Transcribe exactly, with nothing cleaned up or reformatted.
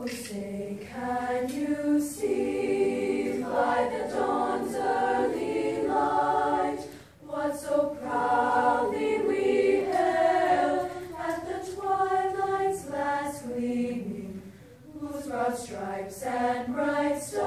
Oh, say, can you see by the dawn's early light what so proudly we hailed at the twilight's last gleaming, whose broad stripes and bright stars